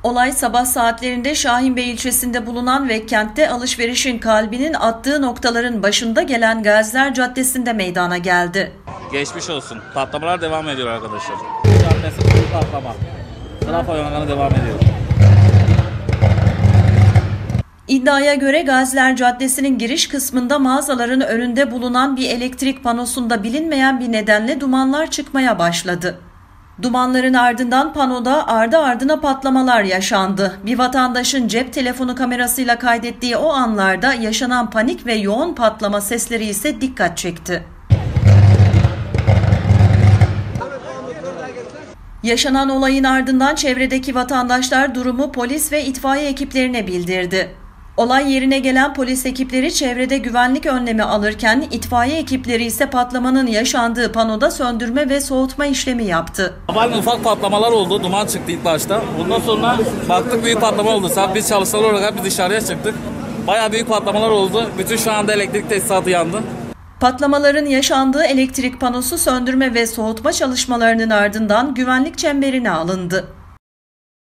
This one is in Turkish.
Olay sabah saatlerinde Şahinbey ilçesinde bulunan ve kentte alışverişin kalbinin attığı noktaların başında gelen Gaziler Caddesi'nde meydana geldi. Geçmiş olsun. Patlamalar devam ediyor arkadaşlar. Caddesi full patlama. Trafo yangını devam ediyor. İddiaya göre Gaziler Caddesi'nin giriş kısmında mağazaların önünde bulunan bir elektrik panosunda bilinmeyen bir nedenle dumanlar çıkmaya başladı. Dumanların ardından panoda ardı ardına patlamalar yaşandı. Bir vatandaşın cep telefonu kamerasıyla kaydettiği o anlarda yaşanan panik ve yoğun patlama sesleri ise dikkat çekti. Yaşanan olayın ardından çevredeki vatandaşlar durumu polis ve itfaiye ekiplerine bildirdi. Olay yerine gelen polis ekipleri çevrede güvenlik önlemi alırken itfaiye ekipleri ise patlamanın yaşandığı panoda söndürme ve soğutma işlemi yaptı. Sabahleyin ufak patlamalar oldu, duman çıktı ilk başta. Bundan sonra baktık büyük patlama oldu. Biz çalışanlar olarak biz dışarıya çıktık. Bayağı büyük patlamalar oldu. Bütün şu anda elektrik tesisatı yandı. Patlamaların yaşandığı elektrik panosu söndürme ve soğutma çalışmalarının ardından güvenlik çemberine alındı.